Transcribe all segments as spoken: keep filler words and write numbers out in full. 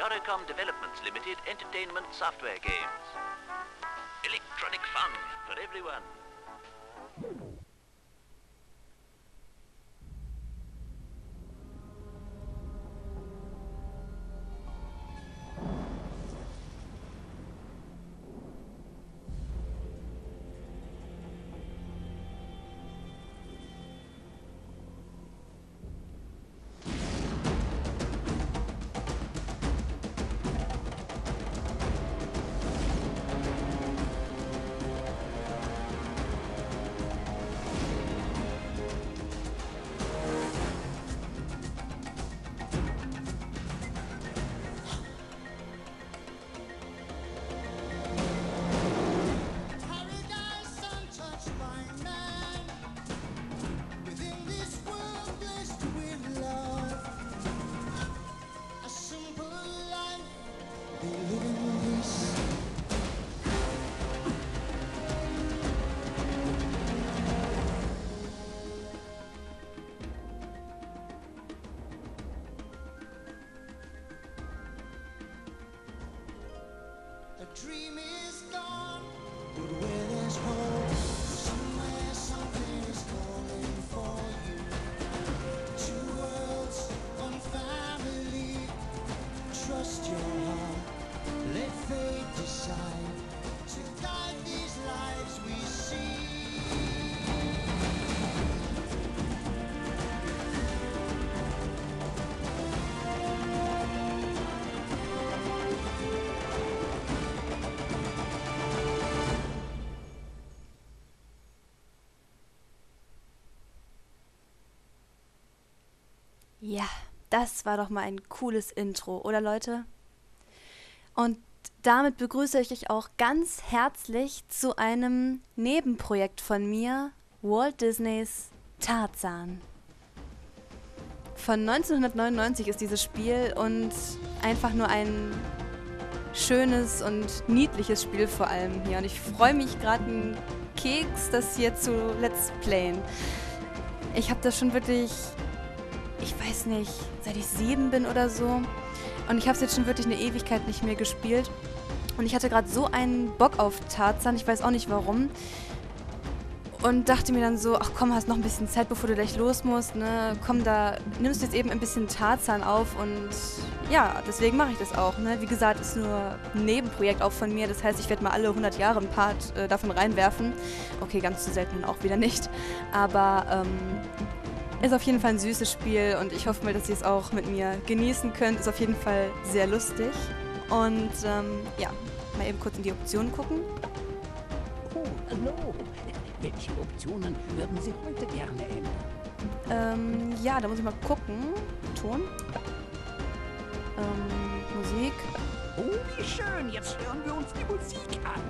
Oricom Developments Limited Entertainment Software Games. Electronic fun for everyone. Dream is gone, but where there's hope, somewhere something is calling for you. Two worlds, one family. Trust your heart, let fate decide to guide these lives we see. Ja, das war doch mal ein cooles Intro, oder Leute? Und damit begrüße ich euch auch ganz herzlich zu einem Nebenprojekt von mir, Walt Disneys Tarzan. Von neunzehnhundertneunundneunzig ist dieses Spiel und einfach nur ein schönes und niedliches Spiel vor allem hier. Und ich freue mich gerade einen Keks, das hier zu Let's Playen. Ich habe das schon wirklich... ich weiß nicht, seit ich sieben bin oder so. Und ich habe es jetzt schon wirklich eine Ewigkeit nicht mehr gespielt. Und ich hatte gerade so einen Bock auf Tarzan, ich weiß auch nicht warum. Und dachte mir dann so, ach komm, hast noch ein bisschen Zeit, bevor du gleich los musst, ne? Komm, da nimmst du jetzt eben ein bisschen Tarzan auf und ja, deswegen mache ich das auch, ne? Wie gesagt, ist nur ein Nebenprojekt auch von mir, das heißt, ich werde mal alle hundert Jahre ein Part äh, davon reinwerfen. Okay, ganz zu selten auch wieder nicht. Aber, ähm... ist auf jeden Fall ein süßes Spiel und ich hoffe mal, dass ihr es auch mit mir genießen könnt. Ist auf jeden Fall sehr lustig. Und ähm, ja, mal eben kurz in die Optionen gucken. Oh, hallo. Welche Optionen würden Sie heute gerne ändern? Ähm, ja, da muss ich mal gucken. Ton. Ähm, Musik. Oh, wie schön. Jetzt hören wir uns die Musik an.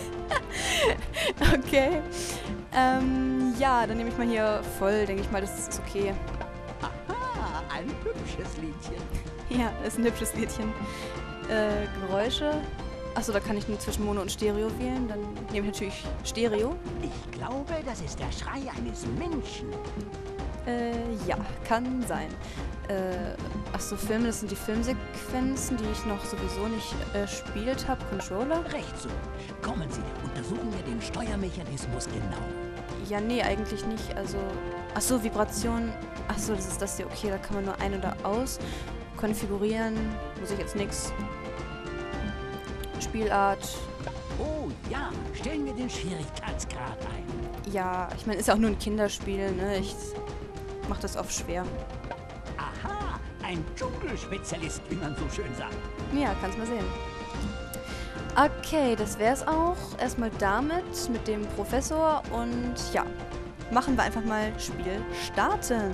Okay. Ähm, ja, dann nehme ich mal hier voll, denke ich mal, das ist okay. Aha, ein hübsches Liedchen. Ja, ist ein hübsches Liedchen. Äh, Geräusche. Achso, da kann ich nur zwischen Mono und Stereo wählen. Dann nehme ich natürlich Stereo. Ich glaube, das ist der Schrei eines Menschen. Äh, ja, kann sein. Äh, achso, Filme, das sind die Filmsequenzen, die ich noch sowieso nicht äh, gespielt habe. Controller? Recht so. Kommen Sie, untersuchen wir den Steuermechanismus genau. Ja, nee, eigentlich nicht. Also, achso, Vibration. Achso, das ist das hier. Okay, da kann man nur ein- oder aus. Konfigurieren. Muss ich jetzt nix. Spielart. Oh ja, stellen wir den Schwierigkeitsgrad ein. Ja, ich meine, ist ja auch nur ein Kinderspiel, ne? Ich mach das auf schwer. Aha, ein Dschungelspezialist, wie man so schön sagt. Ja, kannst mal sehen. Okay, das wär's auch. Erstmal damit, mit dem Professor. Und ja, machen wir einfach mal Spiel starten.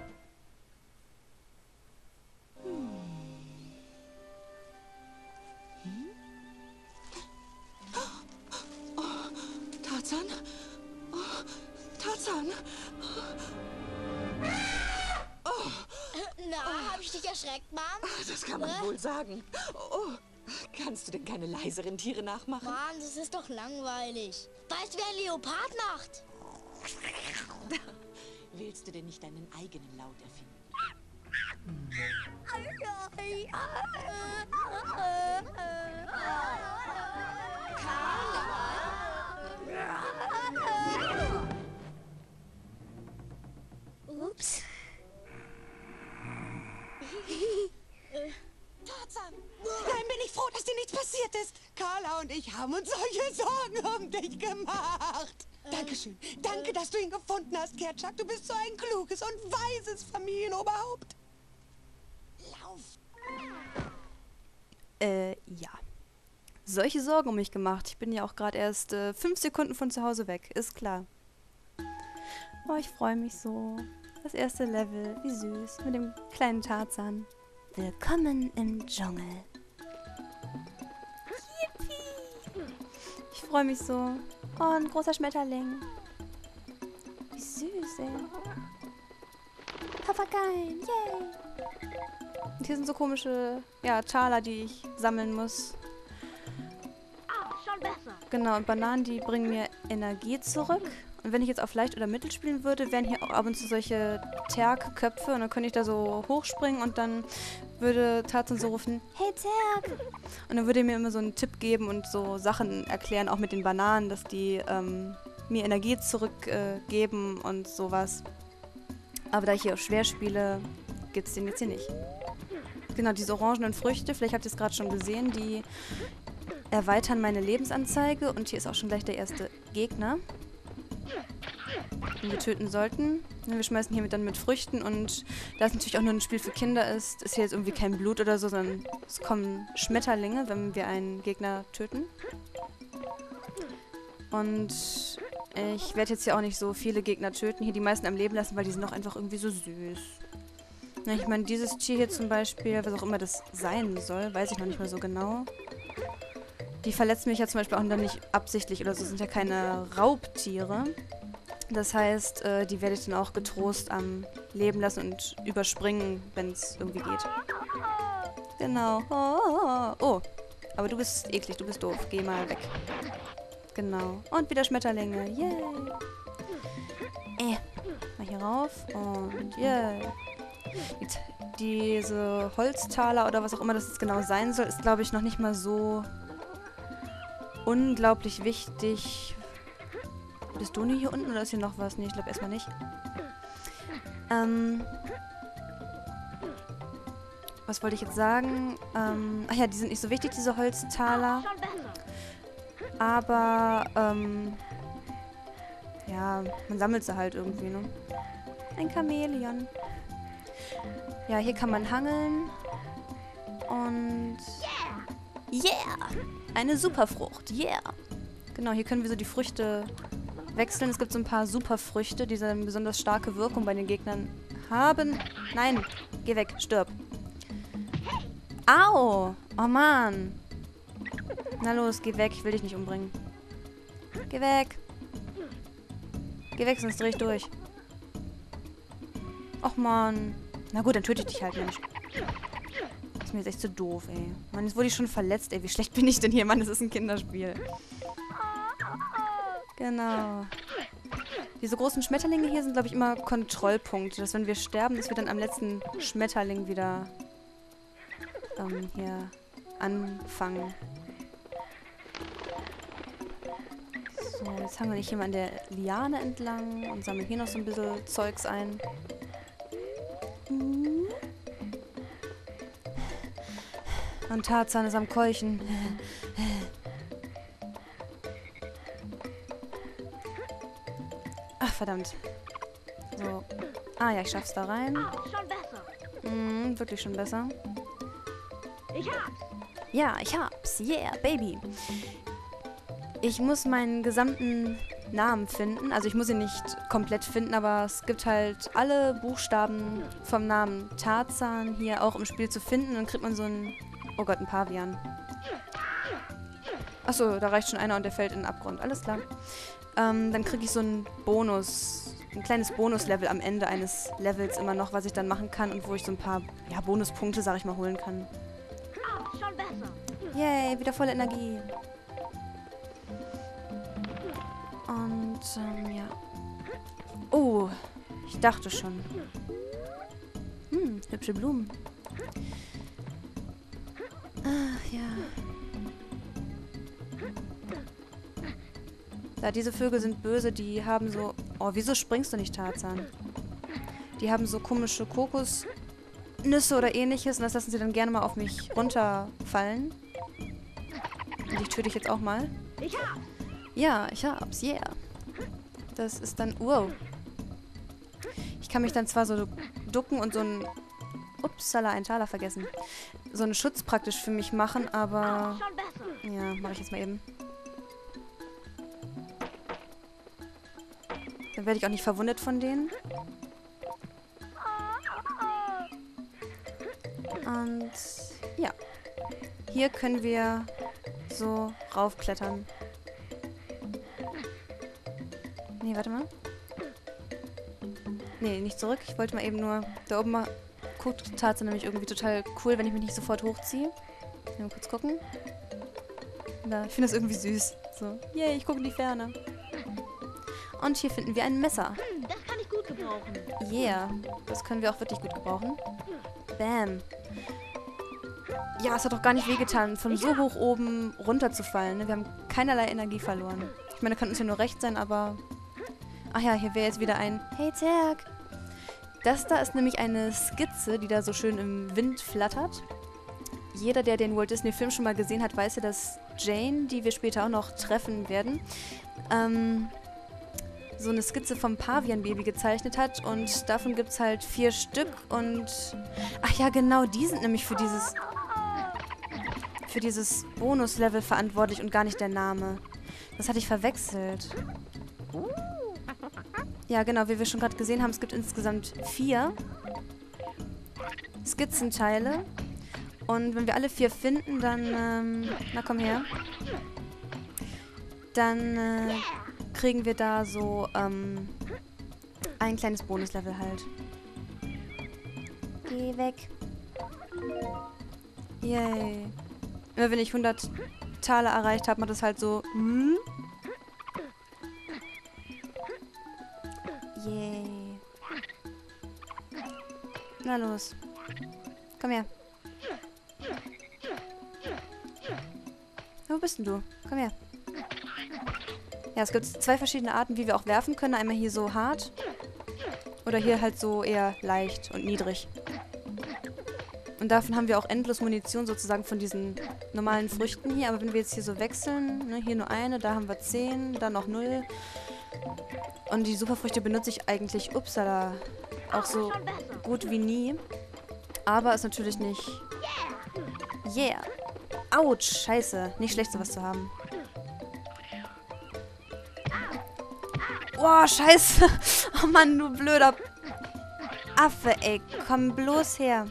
Tarzan? Oh, Tarzan? Na, hab ich dich erschreckt, Mom? Das kann man wohl sagen. Oh, kannst du denn keine leiseren Tiere nachmachen? Mann, das ist doch langweilig. Weißt du, wie ein Leopard macht? Willst du denn nicht deinen eigenen Laut erfinden? Ups. Tarzan! Nein, bin ich froh, dass dir nichts passiert ist. Carla und ich haben uns solche Sorgen um dich gemacht. Dankeschön. Danke, dass du ihn gefunden hast, Kerchak. Du bist so ein kluges und weises Familienoberhaupt. Lauf! Äh, ja. Solche Sorgen um mich gemacht. Ich bin ja auch gerade erst äh, fünf Sekunden von zu Hause weg. Ist klar. Oh, ich freue mich so. Das erste Level. Wie süß. Mit dem kleinen Tarzan. Willkommen im Dschungel. Yippie. Ich freue mich so. Oh, ein großer Schmetterling. Wie süß, ey. Papageien. Yay. Und hier sind so komische, ja, Taler, die ich sammeln muss. Ah, schon besser. Genau, und Bananen, die bringen mir Energie zurück. Und wenn ich jetzt auf leicht oder mittel spielen würde, wären hier auch ab und zu solche Terg-Köpfe. Und dann könnte ich da so hochspringen und dann würde Tarzan so rufen, hey Terg! Und dann würde er mir immer so einen Tipp geben und so Sachen erklären, auch mit den Bananen, dass die ähm, mir Energie zurückgeben äh, und sowas. Aber da ich hier auch schwer spiele, gibt es den jetzt hier nicht. Genau, diese orangenen Früchte, vielleicht habt ihr es gerade schon gesehen, die erweitern meine Lebensanzeige. Und hier ist auch schon gleich der erste Gegner, den wir töten sollten. Wir schmeißen hier dann mit Früchten und da es natürlich auch nur ein Spiel für Kinder ist, ist hier jetzt irgendwie kein Blut oder so, sondern es kommen Schmetterlinge, wenn wir einen Gegner töten. Und ich werde jetzt hier auch nicht so viele Gegner töten, hier die meisten am Leben lassen, weil die sind auch einfach irgendwie so süß. Na, ich meine, dieses Tier hier zum Beispiel, was auch immer das sein soll, weiß ich noch nicht mal so genau. Die verletzen mich ja zum Beispiel auch dann nicht absichtlich oder so, das sind ja keine Raubtiere. Das heißt, äh, die werde ich dann auch getrost am Leben lassen und überspringen, wenn es irgendwie geht. Genau. Oh, oh, oh, aber du bist eklig, du bist doof. Geh mal weg. Genau. Und wieder Schmetterlinge. Yay. Äh. Mal hier rauf. Und yay. Die, diese Holztaler oder was auch immer das jetzt genau sein soll, ist, glaube ich, noch nicht mal so unglaublich wichtig. Bist du nie hier unten oder ist hier noch was? Nee, ich glaube erstmal nicht. Ähm. Was wollte ich jetzt sagen? Ähm, ach ja, die sind nicht so wichtig, diese Holztaler. Schon besser. Aber, ähm. ja, man sammelt sie halt irgendwie, ne? Ein Chamäleon. Ja, hier kann man hangeln. Und... Yeah! Eine Superfrucht. Yeah! Genau, hier können wir so die Früchte wechseln. Es gibt so ein paar Superfrüchte, die eine besonders starke Wirkung bei den Gegnern haben. Nein! Geh weg, stirb. Au! Oh Mann! Na los, geh weg. Ich will dich nicht umbringen. Geh weg! Geh weg, sonst dreh ich durch. Och Mann. Na gut, dann töte ich dich halt, Mensch. Das ist mir jetzt echt zu doof, ey. Mann, jetzt wurde ich schon verletzt, ey. Wie schlecht bin ich denn hier? Mann, das ist ein Kinderspiel. Genau. Diese großen Schmetterlinge hier sind, glaube ich, immer Kontrollpunkte. Dass wenn wir sterben, dass wir dann am letzten Schmetterling wieder ähm, hier anfangen. So, jetzt hangeln wir hier mal an der Liane entlang und sammeln hier noch so ein bisschen Zeugs ein. Und Tarzan ist am Keuchen. Ach, verdammt. So. Ah ja, ich schaff's da rein. Ah, schon besser. Mhm, wirklich schon besser. Ich hab's. Ja, ich hab's. Yeah, Baby. Ich muss meinen gesamten Namen finden. Also ich muss ihn nicht komplett finden, aber es gibt halt alle Buchstaben vom Namen Tarzan hier auch im Spiel zu finden. Dann kriegt man so ein... Oh Gott, ein Pavian. Achso, da reicht schon einer und der fällt in den Abgrund. Alles klar. Ähm, dann kriege ich so einen Bonus, ein kleines Bonuslevel am Ende eines Levels immer noch, was ich dann machen kann und wo ich so ein paar, ja, Bonuspunkte, sag ich mal, holen kann. Ah, schon besser. Yay, wieder volle Energie. Und, ähm, ja. Oh, ich dachte schon. Hm, hübsch. hübsche Blumen. Ach, ja. Ja, diese Vögel sind böse, die haben so... Oh, wieso springst du nicht, Tarzan? Die haben so komische Kokosnüsse oder ähnliches und das lassen sie dann gerne mal auf mich runterfallen. Und ich töte dich jetzt auch mal. Ich hab's. Ja, ich hab's, yeah. Das ist dann... Wow. Ich kann mich dann zwar so ducken und so ein... Upsala, einen Taler vergessen. So einen Schutz praktisch für mich machen, aber... Schon besser. Ja, mache ich jetzt mal eben. Dann werde ich auch nicht verwundet von denen. Und ja. Hier können wir so raufklettern. Nee, warte mal. Nee, nicht zurück. Ich wollte mal eben nur... Da oben mal... Guckt Tarzan nämlich irgendwie total cool, wenn ich mich nicht sofort hochziehe. Mal kurz gucken. Da, ich finde das irgendwie süß. So, yay, ich gucke in die Ferne. Und hier finden wir ein Messer. Hm, das kann ich gut gebrauchen. Yeah, das können wir auch wirklich gut gebrauchen. Bam. Ja, es hat doch gar nicht wehgetan, von so hoch oben runterzufallen. Ne? Wir haben keinerlei Energie verloren. Ich meine, da kann uns ja nur recht sein, aber... Ach ja, hier wäre jetzt wieder ein... Hey, Zerg! Das da ist nämlich eine Skizze, die da so schön im Wind flattert. Jeder, der den Walt Disney-Film schon mal gesehen hat, weiß ja, dass Jane, die wir später auch noch treffen werden, ähm, so eine Skizze vom Pavian-Baby gezeichnet hat. Und davon gibt es halt vier Stück. Und ach ja, genau, die sind nämlich für dieses, für dieses Bonus-Level verantwortlich und gar nicht der Name. Das hatte ich verwechselt. Ja, genau, wie wir schon gerade gesehen haben, es gibt insgesamt vier Skizzenteile. Und wenn wir alle vier finden, dann, ähm, na komm her, dann äh, kriegen wir da so ähm, ein kleines Bonuslevel halt. Geh weg. Yay. Immer wenn ich hundert Taler erreicht habe, macht das halt so... Hm? Yay. Na los. Komm her. Wo bist denn du? Komm her. Ja, es gibt zwei verschiedene Arten, wie wir auch werfen können. Einmal hier so hart. Oder hier halt so eher leicht und niedrig. Und davon haben wir auch endlos Munition sozusagen von diesen normalen Früchten hier. Aber wenn wir jetzt hier so wechseln, ne, hier nur eine, da haben wir zehn, dann noch null. Und die Superfrüchte benutze ich eigentlich, upsala, auch so gut wie nie. Aber ist natürlich nicht... Yeah! Autsch, scheiße. Nicht schlecht, sowas zu haben. Boah, scheiße. Oh Mann, du blöder Affe, ey. Komm bloß her.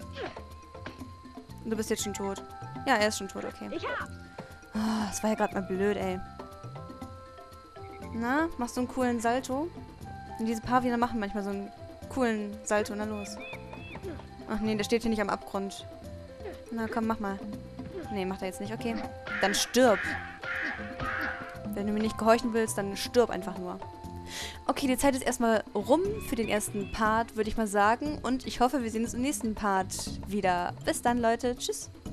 Du bist jetzt schon tot. Ja, er ist schon tot, okay. Oh, das war ja gerade mal blöd, ey. Na, machst du einen coolen Salto? Und diese Paviane machen manchmal so einen coolen Salto. Na los. Ach nee, der steht hier nicht am Abgrund. Na komm, mach mal. Nee, macht er jetzt nicht. Okay. Dann stirb. Wenn du mir nicht gehorchen willst, dann stirb einfach nur. Okay, die Zeit ist erstmal rum für den ersten Part, würde ich mal sagen. Und ich hoffe, wir sehen uns im nächsten Part wieder. Bis dann, Leute. Tschüss.